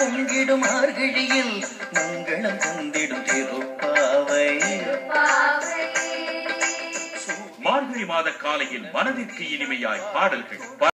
பொங்கிடும் மார்கழியில் மங்களம் தந்திடும் திருப்பாவை. மார்கழி மாத காலையில் மனதிற்கு இனிமையாய் பாடல்கள்.